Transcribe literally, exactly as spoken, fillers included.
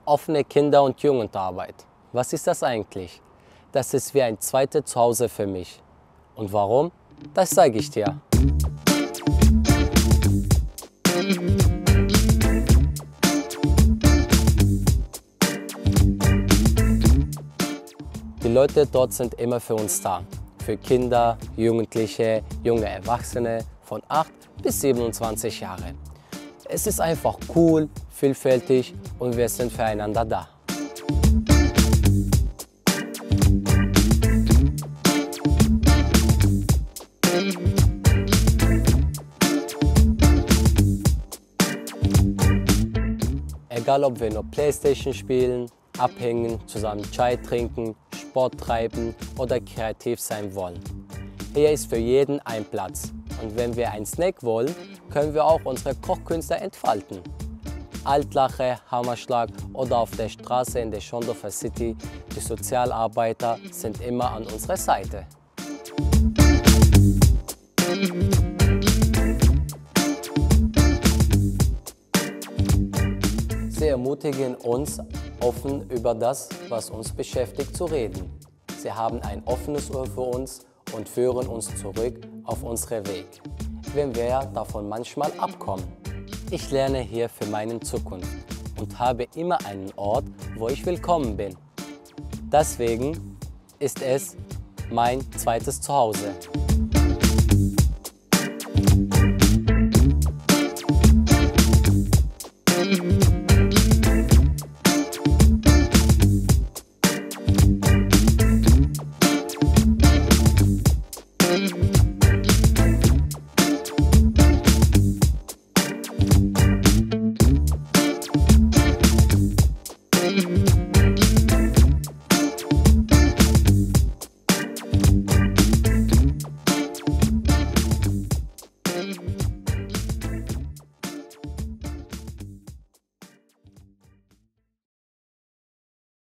Offene Kinder- und Jugendarbeit. Was ist das eigentlich? Das ist wie ein zweites Zuhause für mich. Und warum? Das zeige ich dir. Die Leute dort sind immer für uns da. Für Kinder, Jugendliche, junge Erwachsene von acht bis siebenundzwanzig Jahre. Es ist einfach cool, vielfältig und wir sind füreinander da. Egal ob wir nur Playstation spielen, abhängen, zusammen Chai trinken, Sport treiben oder kreativ sein wollen. Hier ist für jeden ein Platz. Und wenn wir einen Snack wollen, können wir auch unsere Kochkünste entfalten. Altlache, Hammerschlag oder auf der Straße in der Schondorfer City, die Sozialarbeiter sind immer an unserer Seite. Sie ermutigen uns, offen über das, was uns beschäftigt, zu reden. Sie haben ein offenes Ohr für uns und führen uns zurück auf unseren Weg, wenn wir davon manchmal abkommen. Ich lerne hier für meine Zukunft und habe immer einen Ort, wo ich willkommen bin. Deswegen ist es mein zweites Zuhause.